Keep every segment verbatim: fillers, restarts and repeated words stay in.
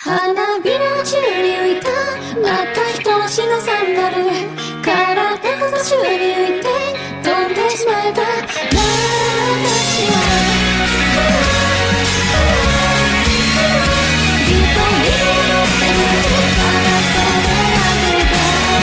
花びら宙に浮いたまた一足のサンダル、体ごと宙に浮いて飛んでしまえた。私は瞳を持って離された。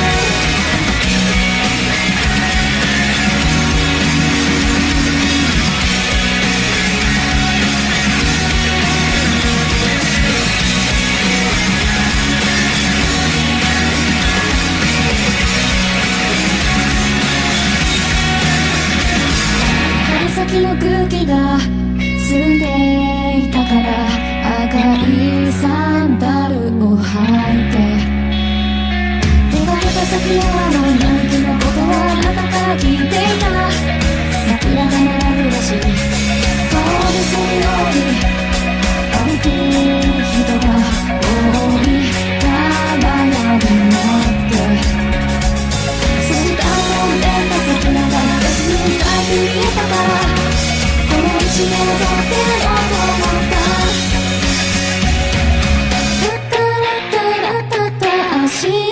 春先の空気が澄んでいたから赤いサンダルを履いて出かけた先のあのなんてのことはあなたから聞いていた。桜が並ぶらしい通りするように歩く人が多い川屋に乗って筋が飛んでた先ながら別に書いて見えたからこの一年を通ってやろうと思った。足を運ぶ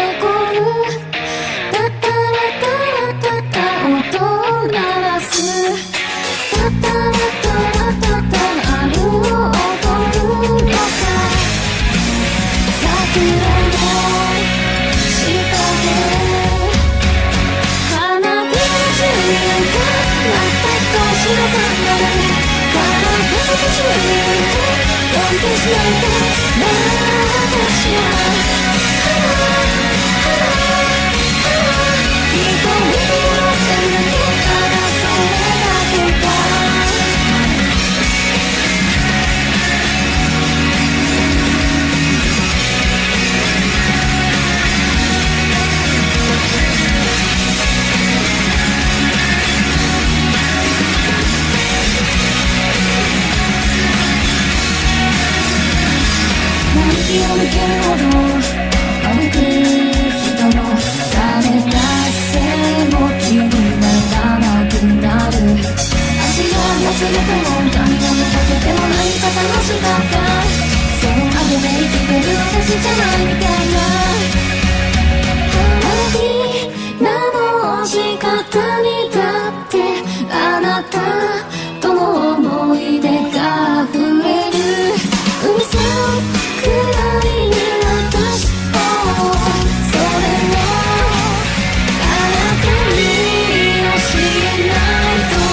タタラタラタタ音を鳴らすタタラタラタタ春を踊るのさ。桜の下で花びら宙に浮いたまた一つのサンダル、体ごと宙に浮いて飛んでしまった。私は気を抜けるほど歩く人の冷めた背も気にならなくなる。足がもつれても何が残ってても何か楽しかった。そうあげて生きてる私じゃないみたいな。花火なの仕方にだってあなたとの思い出が溢れる。海さくらいに私をそれをあなたに教えないと。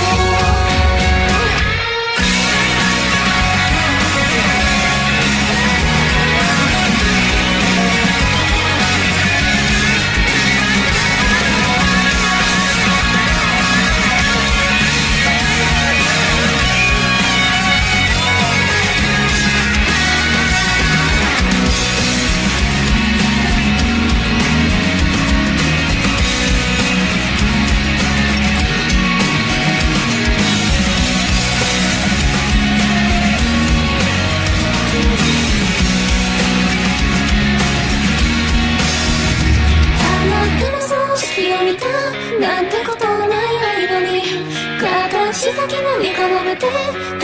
なんてことない間に形だけ飲み込まれて